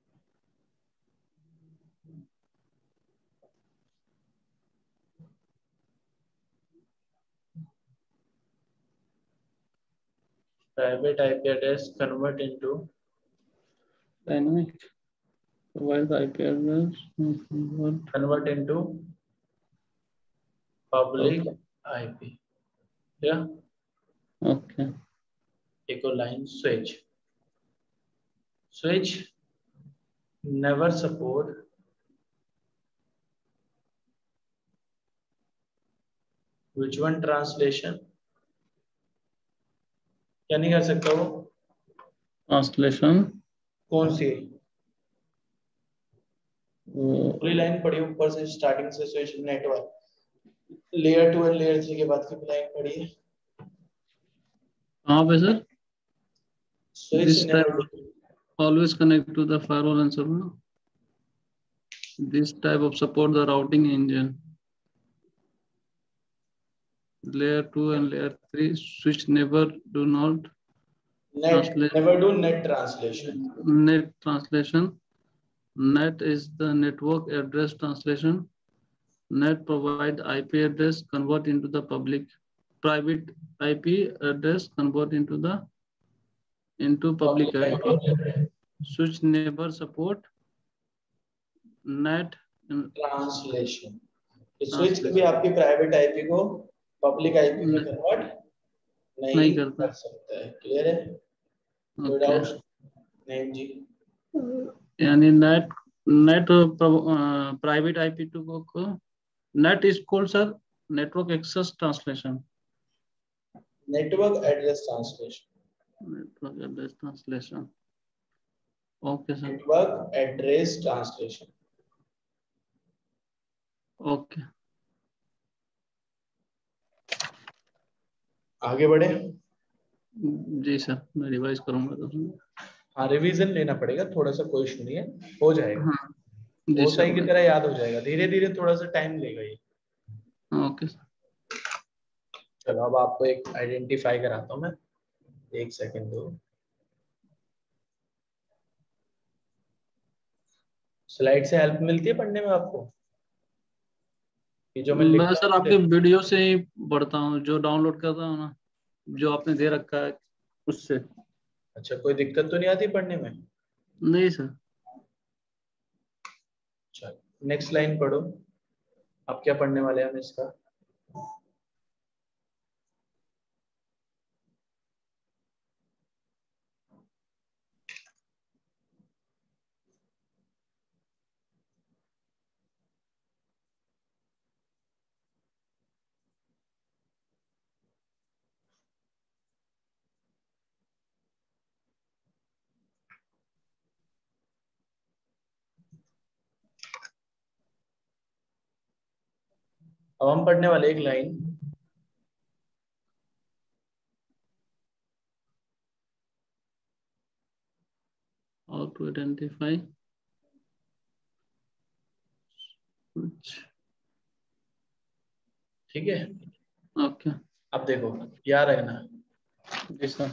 private IP address convert into dynamic provide IP address convert into public IP. Yeah. Okay. एक और line, switch never support which one translation. क्या नहीं कर सकता वो? Translation. कौन सी? पूरी line पढ़ी ऊपर से स्टार्टिंग से, स्विच नेटवर्क लेयर 2 और लेयर 3 के बाद की लाइन पढ़ी है. कहाँ पे sir? Switch never always connect to the firewall and server. This type of support the routing engine. Layer 2 and layer 3 switch never do not net, never do net translation. Net translation. Net is the network address translation. Net provide IP address convert into the private IP address convert into public IP. Switch never support net translation. Switch कभी आपकी private IP को public IP में convert नहीं कर सकता है. Clear है? No doubt? नहीं जी. यानी नेट प्राइवेट आईपी टू को NAT is called sir network access translation. Network address translation. Network address translation. Okay sir. Network address translation. Okay. आगे बढ़े? जी सर, मैं रिवाइज करूंगा तो. हाँ, रिवीजन लेना पड़ेगा थोड़ा सा, कोई इशू नहीं है, हो जाएगा. हाँ जी वो सर. सही की तरह याद हो जाएगा, धीरे धीरे थोड़ा सा टाइम लेगा ये. Okay sir. चलो अब आपको एक आइडेंटिफाई कराता हूँ मैं, एक सेकंड दो. स्लाइड से हेल्प मिलती है पढ़ने में आपको? ये जो मैं सर आपके वीडियो से ही पढ़ता हूँ, जो डाउनलोड करता हूँ ना, जो आपने दे रखा है उससे. अच्छा, कोई दिक्कत तो नहीं आती पढ़ने में? नहीं सर. नेक्स्ट लाइन पढ़ो, आप क्या पढ़ने वाले हैं हम इसका। अब हम पढ़ने वाले एक line, How to identify which. ठीक है। ओके अब देखो याद रखना, जी sir.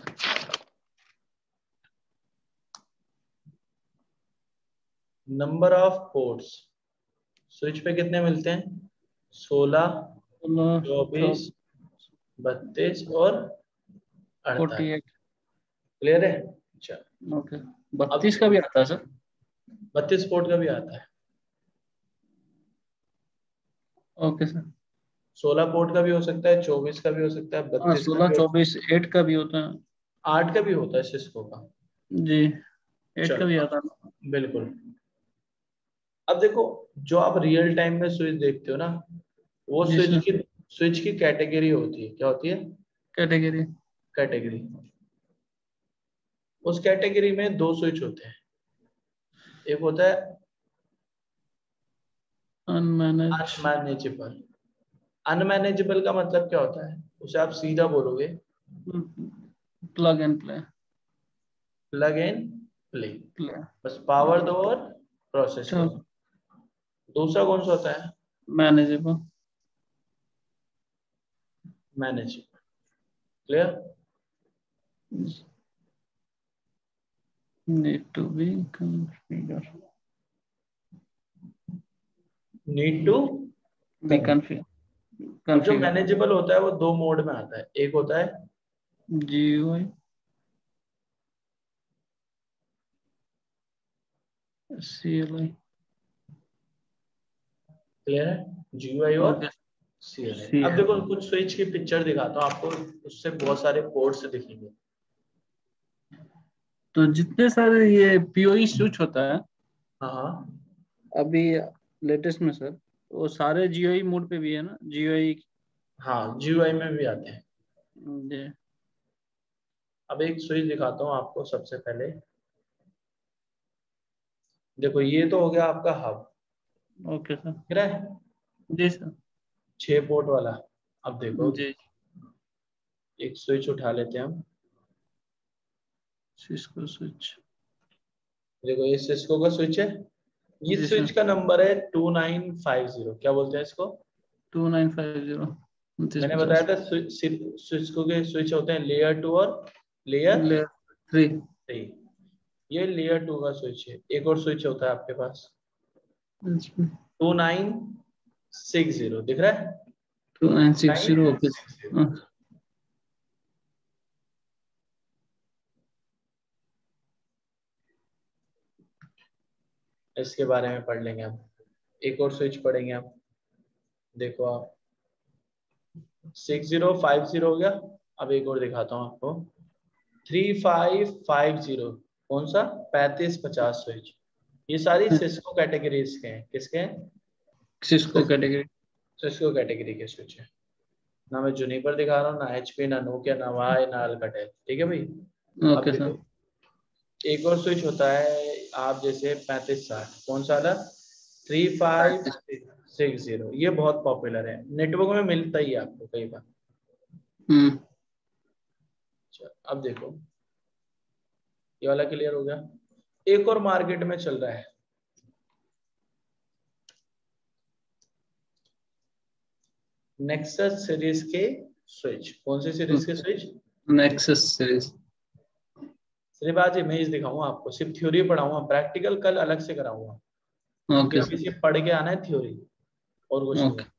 Number of ports switch पे कितने मिलते हैं, 16, 24, 32 और 48। 48। क्लियर है। अच्छा ओके अब 32 का भी आता है सर। 32 पोर्ट का भी आता है, ओके सर। 16 पोर्ट का भी हो सकता है, 24 का भी हो सकता है, हाँ 32 का 16 भी हो सकता 24 8 का भी होता है। है, 8 का भी होता है सिस्को का। जी 8 का चलो भी अब आता है। बिल्कुल। अब देखो जो आप रियल टाइम में स्विच देखते हो ना, वो जी सर। स्विच की कैटेगरी होती है। क्या होती है, कैटेगरी। कैटेगरी। उस कैटेगरी में दो स्विच होते हैं, एक होता है अनमैनेज। अनमैनेजेबल। अनमैनेजेबल का मतलब क्या होता है, उसे आप सीधा बोलोगे plug and play. Plug in play, play. बस पावर दो और प्रोसेस चलो करो। दूसरा कौन सा होता है, manageable. Manageable. Clear. Need to be configured. Need to Be करना। configured. और जो Configure. मैनेजेबल होता है वो दो मोड में आता है, एक होता है GUI. CLI. क्लियर है, जीयूआई और ओके सीएलआई। अब CLI. देखो कुछ स्विच की पिक्चर दिखाता हूँ आपको, उससे बहुत सारे पोर्ट्स दिखेंगे। तो जितने सारे ये PoE स्विच होता है हाँ हाँ अभी लेटेस्ट में सर, वो सारे GUI मोड पे भी है ना GUI। हाँ, जीयूआई में भी आते हैं। जी अब एक स्विच दिखाता हूँ आपको सबसे पहले। देखो ये तो हो गया आपका हब, ओके सर। दिख रहा है, जी सर। 6 पोर्ट वाला। अब देखो जी एक स्विच उठा लेते हैं हम। Cisco switch. देखो ये सिस्को का स्विच है, ये जी स्विच सर। का नंबर है 2950। क्या बोलते हैं इसको, 2950 मैंने बताया 2950। था सिस्को के स्विच होते हैं लेयर 2 और लेयर लेयर 3। 3। ये लेयर 2 का स्विच है। एक और स्विच होता है आपके पास 2960, दिख रहा है, 2960 ओके। 2960। इसके बारे में पढ़ लेंगे हम। एक और स्विच पढ़ेंगे हम। देखो आप 6050 हो गया। अब एक और दिखाता हूँ आपको, 3550। कौन सा, 3550 स्विच। ये सारी सिस्को कैटेगरीज के हैं। किसके हैं, सिस्को कैटेगरी। सिस्को कैटेगरी के स्विच है। ना मैं जुनिपर दिखा रहा हूँ, ना एचपी, ना नोकिया, ना वाई, ना अल्काटेल। ठीक है भाई। अब ओके सर। देखो एक और स्विच होता है आप जैसे 3560। कौन सा वाला, 3560। ये बहुत पॉपुलर है, नेटवर्क में मिलता ही है आपको कई बार। हम्म। अच्छा, अब देखो ये वाला क्लियर हो गया। एक और मार्केट में चल रहा है, नेक्सस सीरीज के स्विच। कौन सी सीरीज के स्विच, नेक्सस सीरीज। सिर्फ आज इमेज दिखाऊंगा आपको, सिर्फ थ्योरी पढ़ाऊंगा, प्रैक्टिकल कल अलग से कराऊंगा। क्योंकि ओके अभी सर। सिर्फ पढ़ के आना है थ्योरी, और कुछ नहीं है। ओके।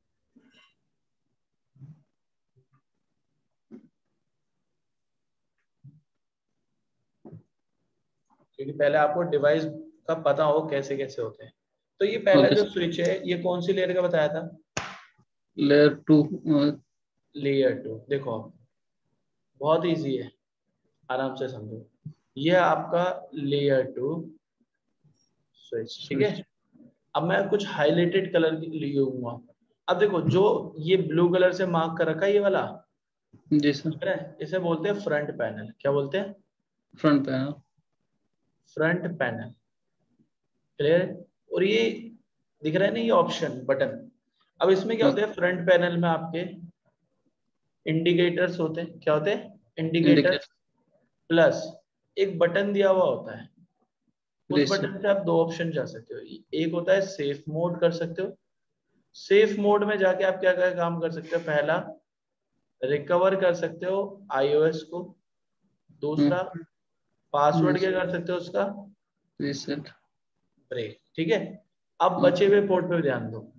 क्योंकि पहले आपको डिवाइस का पता हो कैसे कैसे होते हैं। तो ये पहला ओके जो स्विच है ये कौन सी लेयर का बताया था? Layer 2 layer 2। देखो आप, बहुत इजी है, आराम से समझो। ये आपका लेयर 2 स्विच, ठीक है। स्विच। अब मैं कुछ हाईलाइटेड कलर लिए हूँ। अब देखो जो ये ब्लू कलर से मार्क कर रखा है ये वाला, जी सर। दिख रहा है, इसे बोलते हैं फ्रंट पैनल। क्या बोलते हैं? Front panel. Front panel. Clear है? और ये दिख रहा है ना, ये ऑप्शन बटन। अब इसमें क्या होता है, फ्रंट पैनल में आपके इंडिकेटर्स होते हैं। क्या होते हैं? इंडिकेटर। इंडिकेटर्स। प्लस एक बटन दिया हुआ होता है। उस जी सर। बटन से आप दो ऑप्शन जा सकते हो। एक होता है सेफ मोड, कर सकते हो। सेफ मोड में जाके आप क्या क्या काम कर सकते हो? पहला, रिकवर कर सकते हो आईओएस को। दूसरा, पासवर्ड क्या कर सकते हो उसका? रीसेट। ब्रेक। ठीक है। अब बचे हुए पोर्ट पे ध्यान दो।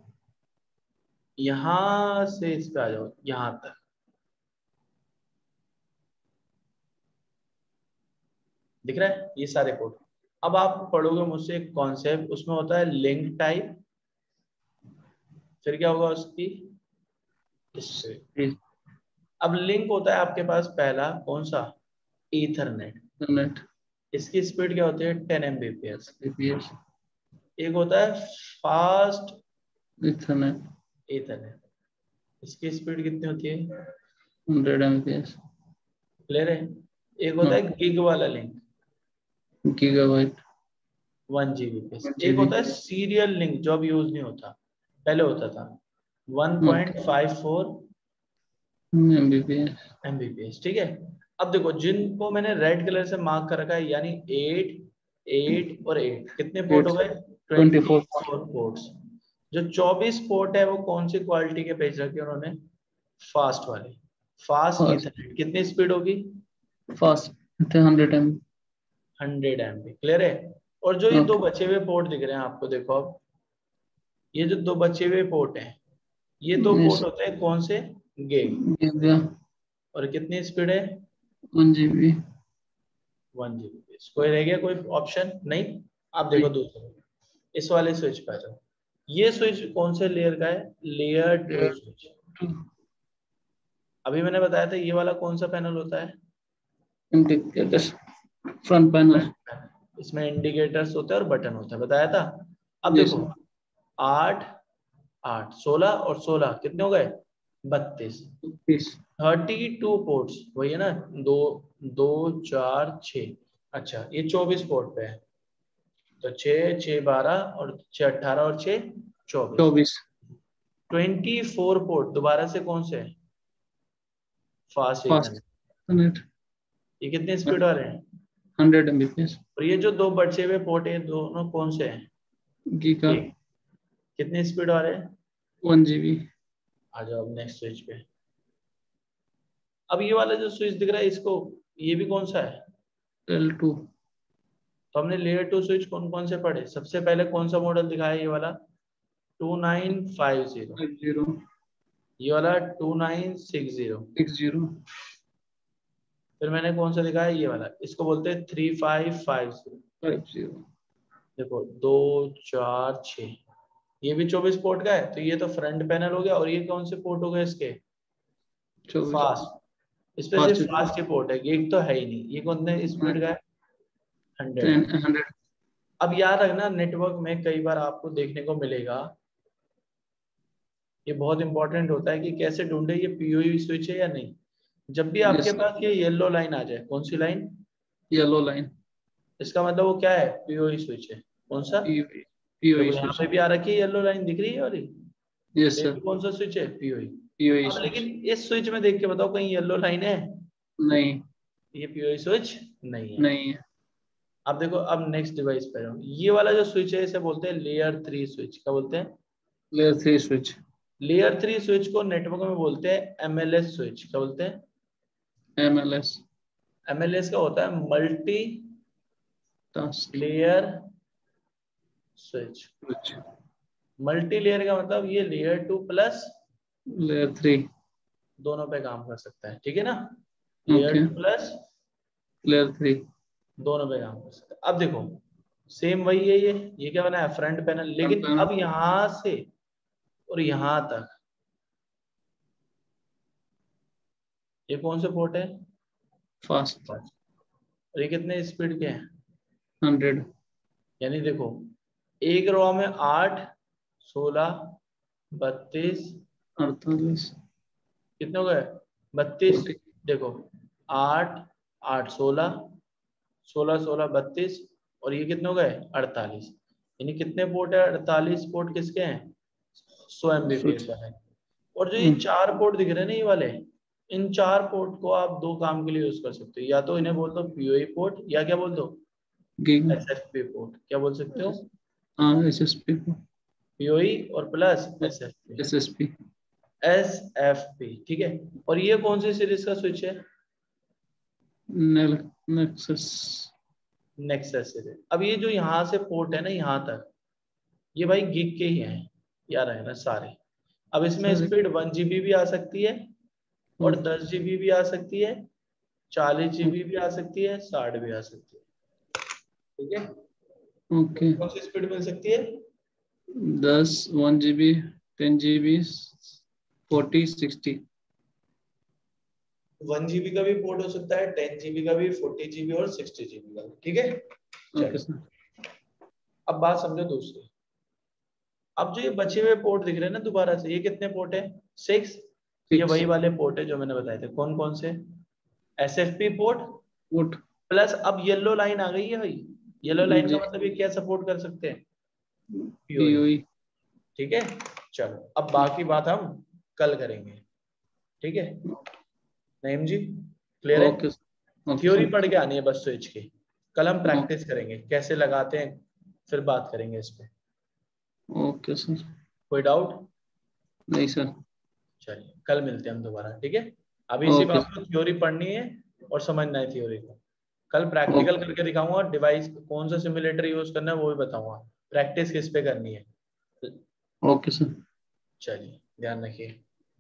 यहां से इस पे आ जाओ, यहां तक। दिख रहा है ये सारे पोर्ट। अब आप पढ़ोगे मुझसे एक कॉन्सेप्ट, उसमें होता है लिंक टाइप। फिर क्या होगा उसकी? स्पीड। अब लिंक होता है आपके पास पहला कौन सा? ईथरनेट। इंटरनेट। इसकी स्पीड क्या होती है? 10 Mbps। बीपीएस। एक एक होता है फास्ट इथरनेट। ईथरनेट। इसकी स्पीड कितनी होती है? 100 एमबीपीएस। क्लियर है? एक होता है गिग वाला लिंक, गीगाबाइट। 1 Gbps। एक 1 जीबी। होता है सीरियल लिंक, जो अब यूज नहीं होता, पहले होता था, 1.54 एमबीपीएस। Mbps। ठीक है। अब देखो जिनको मैंने रेड कलर से मार्क कर रखा है, यानी 8, 8 और 8, कितने पोर्ट हो 8 गए? 24। 24 पोर्ट्स। जो 24 पोर्ट है वो कौन सी क्वालिटी के भेज रखे उन्होंने? फास्ट वाले। Fast fast. ईथरनेट। कितनी स्पीड होगी? Fast 100 M. 100 MB। क्लियर है? और जो ये दो ओके। बचे हुए पोर्ट दिख रहे हैं आपको, देखो अब, ये जो दो बचे हुए पोर्ट हैं, ये दो पोर्ट होते हैं कौन से? गेग। गीगा। और कितनी स्पीड है? 1 जीबी। 1 Gbps। कोई रह गया कोई ऑप्शन? नहीं। आप देखो दूसरा, इस वाले स्विच पे आ जाओ। ये स्विच कौन से लेयर का है? Layer 2 switch. अभी मैंने बताया था ये वाला कौन सा पैनल होता है? Indicators. Front panel. Front panel. इसमें इंडिकेटर्स होते हैं और बटन होता है, बताया था। अब जी देखो, सर। 8, 8, 16 और 16 कितने हो गए? 32। 30। 32 पोर्ट्स, वही है ना? दो, दो, 4, 6। अच्छा, ये 24 पोर्ट पे है, तो 6, 6, 12 और 6, 18 और 6, 24। 24। 24 पोर्ट दोबारा से कौन से है? Fast fast Ethernet. इंटरनेट। ये कितने स्पीड वाले हैं? 100 एमबीपीएस। और ये जो दो बचे हुए पोर्ट है दोनों कौन से हैं? गीगा। ये कितने स्पीड वाले हैं? 1 जीबी। आ जाओ अब नेक्स्ट स्विच पे। अब ये वाला जो स्विच दिख रहा है इसको, ये भी कौन सा है? L2। तो हमने लेयर 2 स्विच कौन कौन से पढ़े? सबसे पहले कौन सा मॉडल दिखाया? ये वाला 2950। 50। ये वाला 2960। 60। फिर मैंने कौन सा दिखाया? ये वाला, इसको बोलते हैं 3550। 50। देखो 2, 4, 6, ये भी 24 पोर्ट का है, तो ये तो फ्रंट पैनल हो गया। और ये कौन से पोर्ट हो गए इसके? 24। फास्ट। इस पे सिर्फ फास्ट। फास्ट ही पोर्ट है, ये तो है ही नहीं। ये कौन से स्पीड का है? 100 है। 100। अब याद रखना, नेटवर्क में कई बार आपको देखने को मिलेगा, ये बहुत इंपॉर्टेंट होता है कि कैसे ढूंढे ये पीओई स्विच है या नहीं। जब भी आपके यस। पास ये येलो लाइन आ जाए, कौन सी लाइन? Yellow line. इसका मतलब वो क्या है? पीओई स्विच है। कौन सा? पीओई देखो यहाँ स्विच। पे भी आ रखी है येलो लाइन, दिख रही है। और यस ये सर। भी कौन सा स्विच है? पीओई। पीओई अब स्विच। लेकिन इस स्विच में देख के बताओ कहीं येलो लाइन है? नहीं। ये पीओई स्विच नहीं है। नहीं है। अब देखो, अब नेक्स्ट डिवाइस पे जाओ। ये वाला जो स्विच है इसे बोलते हैं लेयर 3 स्विच। क्या बोलते हैं? Layer 3 switch. लेयर 3 स्विच को नेटवर्क में बोलते हैं एमएलएस स्विच। क्या बोलते हैं? MLS। एमएलएस का होता है multi task layer switch. Switch. Multi layer का मतलब ये लेयर 2 प्लस लेयर 3। दोनों पे काम कर सकता है, ठीक है ना? Layer okay. 2 plus layer 3। दोनों पे काम कर सकता है। अब देखो, सेम वही है, ये क्या बना है, फ्रंट पैनल। लेकिन अब यहां से और यहां तक ये कौन से पोर्ट है, फास्ट। और ये कितने स्पीड के हैं, 100। यानी देखो एक रो में 8, 16, 32, 48। कितने हो गए, 32। 40। देखो 8, 8, 16, 16, 16, 32, और ये कितने हो गए 48। यानी कितने पोर्ट है, 48 पोर्ट किसके हैं, 100 स्विच। Mbps वाले। और जो ये 4 पोर्ट दिख रहे हैं ना ये वाले, इन 4 पोर्ट को आप 2 काम के लिए यूज कर सकते हो, या तो इन्हें बोल दो पीओई पोर्ट, या क्या बोल दो गिग। SFP port. क्या बोल सकते हो, हाँ, SSP को। पीओई और प्लस एसएफपी। SSP। एसएफपी ठीक है। और ये कौन सी सीरीज का स्विच है, नेक्सस। Nexus series. अब ये जो यहाँ से पोर्ट है ना यहाँ तक, ये भाई गिग के ही हैं, याद है ना सारे। अब इसमें सॉरी। स्पीड 1 GB भी आ सकती है, और 10 GB भी आ सकती है, 40 GB भी आ सकती है, 60 भी आ सकती है, ठीक है। ओके। कौन सी स्पीड मिल सकती है, 10, 1 GB, 10 GB, 40, 60। 1 GB का भी पोर्ट हो सकता है, 10 GB का भी, 40 GB और 60 GB का भी, ठीक है। ओके चलो सर। अब बात समझो दूसरी। अब जो ये बचे हुए पोर्ट दिख रहे हैं ना दोबारा से, ये कितने पोर्ट है, 6। ये 6 वही वाले पोर्ट है जो मैंने बताए थे, कौन कौन से, एसएफपी पोर्ट वोट। प्लस अब येलो लाइन आ गई है भाई, येलो लाइन जी। का मतलब ये क्या सपोर्ट कर सकते हैं, पीओई, POE। ठीक है। चलो अब बाकी बात हम कल करेंगे, ठीक है। नईम जी क्लियर है, okay sir. Okay theory sir. पढ़ के आनी है बस स्विच की, कल हम ओके। प्रैक्टिस करेंगे कैसे लगाते हैं, फिर बात करेंगे इस पे। Okay sir. कोई डाउट, नहीं सर। चलिए कल मिलते हैं हम दोबारा, ठीक है। अभी सिर्फ ओके आपको थ्योरी पढ़नी है और समझना है थ्योरी को। कल प्रैक्टिकल ओके। करके दिखाऊंगा, डिवाइस कौन सा सिमुलेटर यूज करना है वो भी बताऊंगा, प्रैक्टिस किस पे करनी है। Okay sir. चलिए ध्यान रखिए।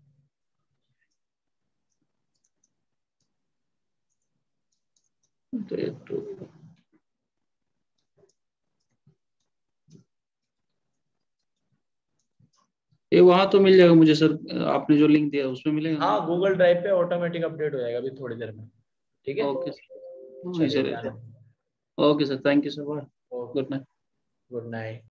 ये वहां तो मिल जाएगा मुझे सर, आपने जो लिंक दिया उसमें मिलेगा ना? हाँ गूगल ड्राइव पे ऑटोमेटिक अपडेट हो जाएगा अभी थोड़ी देर में, ठीक है। Okay sir. हाँ, चलिए इसे ध्यान लेते हैं। रखिए। Okay sir, thank you sir. Bye. Okay, good night. Good night.